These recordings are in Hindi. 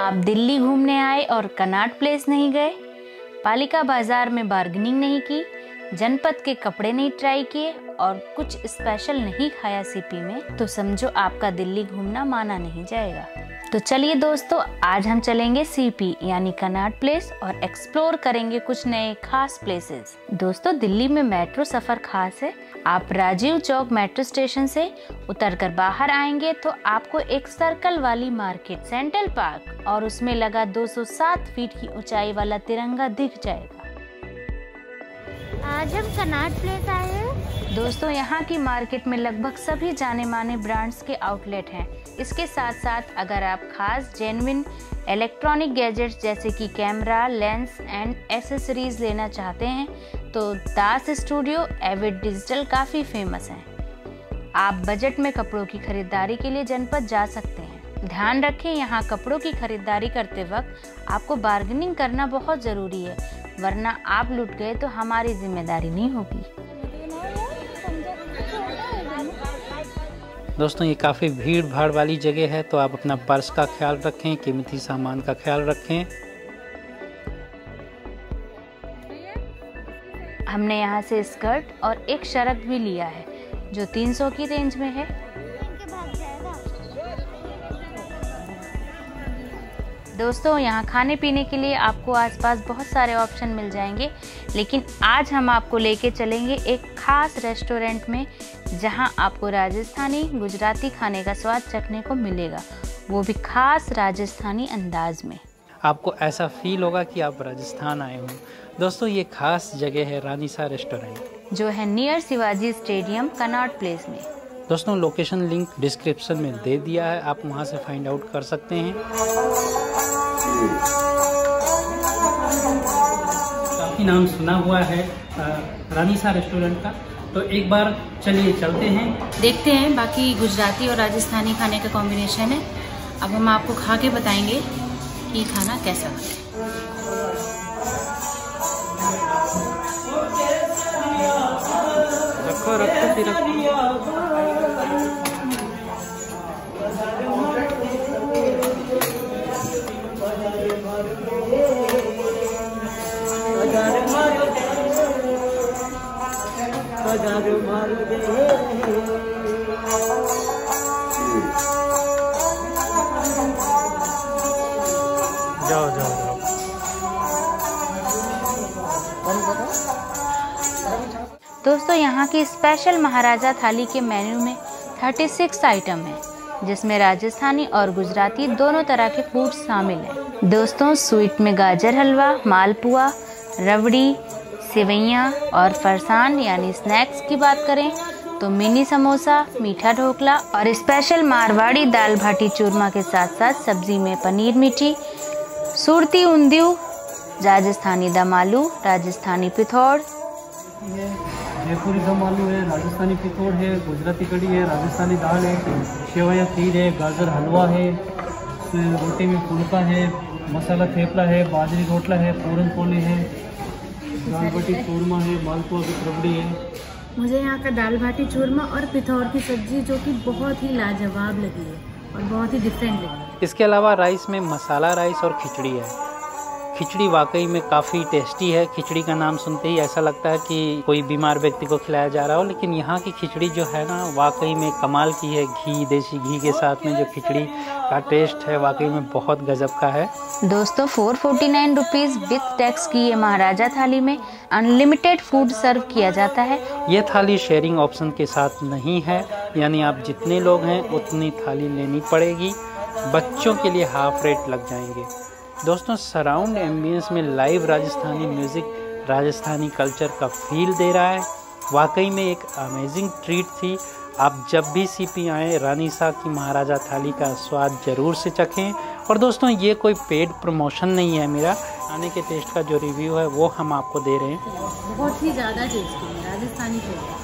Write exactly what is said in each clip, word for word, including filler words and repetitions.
आप दिल्ली घूमने आए और कनॉट प्लेस नहीं गए, पालिका बाजार में बार्गेनिंग नहीं की, जनपद के कपड़े नहीं ट्राई किए और कुछ स्पेशल नहीं खाया सीपी में, तो समझो आपका दिल्ली घूमना माना नहीं जाएगा। तो चलिए दोस्तों, आज हम चलेंगे सीपी यानी कनॉट प्लेस और एक्सप्लोर करेंगे कुछ नए खास प्लेसेस। दोस्तों, दिल्ली में मेट्रो सफर खास है। आप राजीव चौक मेट्रो स्टेशन से उतरकर बाहर आएंगे तो आपको एक सर्कल वाली मार्केट, सेंट्रल पार्क और उसमें लगा दो सौ सात फीट की ऊंचाई वाला तिरंगा दिख जाएगा। आज हम कनॉट प्लेस आए हैं। दोस्तों, यहाँ की मार्केट में लगभग सभी जाने माने ब्रांड्स के आउटलेट हैं। इसके साथ साथ अगर आप खास जेन्युइन इलेक्ट्रॉनिक गैजेट्स जैसे कि कैमरा, लेंस एंड एसेसरीज लेना चाहते हैं तो दास स्टूडियो, एविड डिजिटल काफ़ी फेमस हैं। आप बजट में कपड़ों की खरीदारी के लिए जनपद जा सकते हैं। ध्यान रखें, यहाँ कपड़ों की खरीदारी करते वक्त आपको बार्गेनिंग करना बहुत ज़रूरी है, वरना आप लूट गए तो हमारी जिम्मेदारी नहीं होगी। दोस्तों, ये काफ़ी भीड़ भाड़ वाली जगह है, तो आप अपना पर्स का ख्याल रखें, कीमती सामान का ख्याल रखें। हमने यहाँ से स्कर्ट और एक शर्ट भी लिया है जो तीन सौ की रेंज में है। दोस्तों, यहाँ खाने पीने के लिए आपको आसपास बहुत सारे ऑप्शन मिल जाएंगे, लेकिन आज हम आपको लेके चलेंगे एक खास रेस्टोरेंट में जहाँ आपको राजस्थानी गुजराती खाने का स्वाद चखने को मिलेगा, वो भी खास राजस्थानी अंदाज में। आपको ऐसा फील होगा कि आप राजस्थान आए हो। दोस्तों, ये खास जगह है रानीसा रेस्टोरेंट, जो है नियर शिवाजी स्टेडियम कनॉट प्लेस में। दोस्तों, लोकेशन लिंक डिस्क्रिप्शन में दे दिया है, आप वहां से फाइंड आउट कर सकते हैं। काफ़ी नाम सुना हुआ है रानीसा रेस्टोरेंट का, तो एक बार चलिए चलते हैं, देखते हैं। बाकी गुजराती और राजस्थानी खाने का कॉम्बिनेशन है। अब हम आपको खा के बताएंगे कि खाना कैसा है। रखो रखो फिर रखो। जाओ जाओ जाओ। दोस्तों, यहाँ की स्पेशल महाराजा थाली के मेन्यू में छत्तीस आइटम है, जिसमें राजस्थानी और गुजराती दोनों तरह के फूड शामिल हैं। दोस्तों, स्वीट में गाजर हलवा, मालपुआ, रबड़ी, सेवैयाँ और फरसान यानी स्नैक्स की बात करें तो मिनी समोसा, मीठा ढोकला और स्पेशल मारवाड़ी दाल भाटी चूरमा के साथ साथ सब्जी में पनीर मीठी, सुरती उंदियू, राजस्थानी दम आलू, राजस्थानी पिथौड़, जयपुरी दम आलू है, राजस्थानी पिथौड़ है, गुजराती कड़ी है, राजस्थानी दाल है, सेवैयाँ खीर है, गाजर हलवा है, रोटी में फुलका है, मसाला थेपला है, बाजरी रोटला है, पूरन पोली है, दाल बाटी चूरमा है, मालपुआ की रबड़ी है। मुझे यहाँ का दाल बाटी चूरमा और पिथौर की सब्जी जो कि बहुत ही लाजवाब लगी है और बहुत ही डिफरेंट लगी। इसके अलावा राइस में मसाला राइस और खिचड़ी है। खिचड़ी वाकई में काफ़ी टेस्टी है। खिचड़ी का नाम सुनते ही ऐसा लगता है कि कोई बीमार व्यक्ति को खिलाया जा रहा हो, लेकिन यहाँ की खिचड़ी जो है ना, वाकई में कमाल की है। घी, देसी घी के साथ में जो खिचड़ी का टेस्ट है वाकई में बहुत गजब का है। दोस्तों, four forty nine rupees with tax की ये महाराजा थाली में अनलिमिटेड फूड सर्व किया जाता है। ये थाली शेयरिंग ऑप्शन के साथ नहीं है, यानी आप जितने लोग हैं उतनी थाली लेनी पड़ेगी। बच्चों के लिए हाफ रेट लग जाएंगे। दोस्तों, सराउंड एम्बियंस में live Rajasthani music Rajasthani culture का फील दे रहा है। वाकई में एक अमेजिंग ट्रीट थी। आप जब भी सीपी आएँ, रानीसा की महाराजा थाली का स्वाद ज़रूर से चखें। और दोस्तों, ये कोई पेड प्रमोशन नहीं है मेरा, खाने के टेस्ट का जो रिव्यू है वो हम आपको दे रहे हैं। बहुत ही ज़्यादा टेस्टी है राजस्थानी टेस्ट।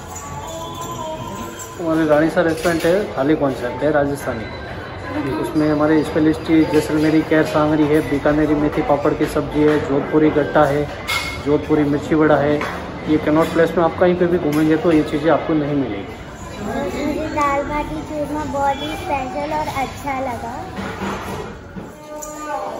हमारे रानीसा रेस्टोरेंट है, थाली कॉन्सेप्ट है राजस्थानी। उसमें हमारे स्पेशलिस्ट जैसलमेरी कैर सांगरी है, बीकानेरी मेथी पापड़ की सब्जी है, जोधपुरी गट्टा है, जोधपुरी मिर्ची वड़ा है। ये कनॉट प्लेस में आप कहीं पे भी घूमेंगे तो ये चीज़ें आपको नहीं मिलेगी। दाल बाटी चूरमा बहुत ही स्पेशल और अच्छा लगा।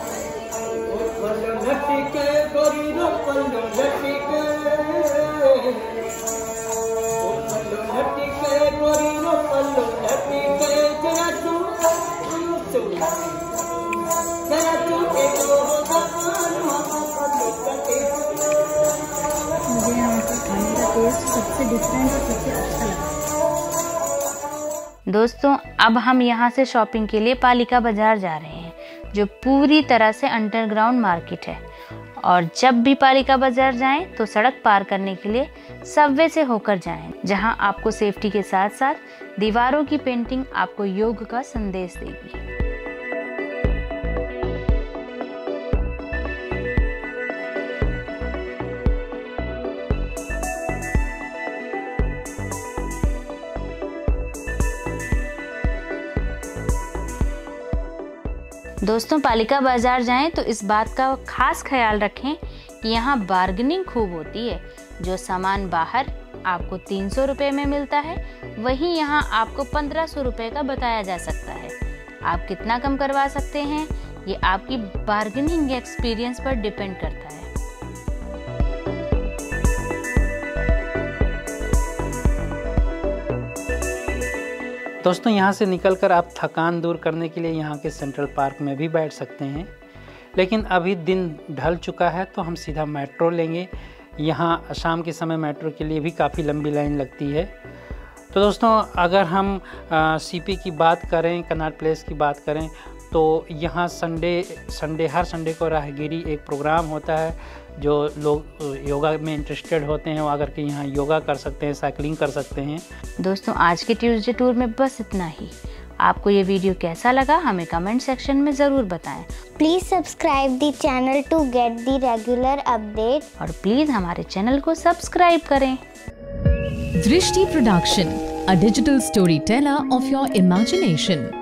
मुझे यहाँ पर खाने का टेस्ट सबसे डिफरेंट और सबसे अच्छा लगा। दोस्तों अब हम यहाँ से शॉपिंग के लिए पालिका बाजार जा रहे हैं, जो पूरी तरह से अंडरग्राउंड मार्केट है। और जब भी पालिका बाजार जाएं तो सड़क पार करने के लिए सबवे से होकर जाएं, जहां आपको सेफ्टी के साथ साथ दीवारों की पेंटिंग आपको योग का संदेश देगी। दोस्तों पालिका बाजार जाएं तो इस बात का खास ख्याल रखें कि यहाँ बार्गेनिंग खूब होती है। जो सामान बाहर आपको तीन सौ रुपये में मिलता है, वहीं यहाँ आपको पंद्रह सौ रुपये का बताया जा सकता है। आप कितना कम करवा सकते हैं, ये आपकी बार्गेनिंग एक्सपीरियंस पर डिपेंड करता है। दोस्तों यहाँ से निकलकर आप थकान दूर करने के लिए यहाँ के सेंट्रल पार्क में भी बैठ सकते हैं, लेकिन अभी दिन ढल चुका है तो हम सीधा मेट्रो लेंगे। यहाँ शाम के समय मेट्रो के लिए भी काफ़ी लंबी लाइन लगती है। तो दोस्तों अगर हम सीपी की बात करें, कनॉट प्लेस की बात करें, तो यहाँ संडे संडे हर संडे को राहगिरी एक प्रोग्राम होता है। जो लोग योगा में इंटरेस्टेड होते हैं वो आकर के यहाँ योगा कर सकते हैं, साइकिलिंग कर सकते हैं। दोस्तों आज के ट्यूसडे टूर में बस इतना ही। आपको ये वीडियो कैसा लगा हमें कमेंट सेक्शन में ज़रूर बताएं। Please subscribe the channel to get the regular update. और प्लीज़ हमारे चैनल को सब्सक्राइब करें। Drishti Production, a digital storyteller of your imagination.